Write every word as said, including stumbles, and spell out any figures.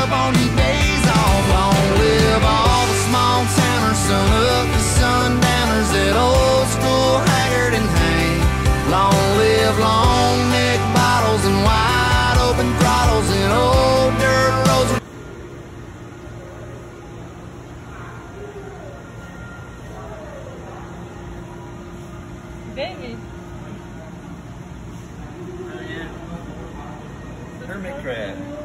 up on your days off. Long live all the small towners, sun up to sundowners, that old school Haggard and Hank. Long live long neck bottles and wide open throttles and old dirt roads. Baby. Hermit crab.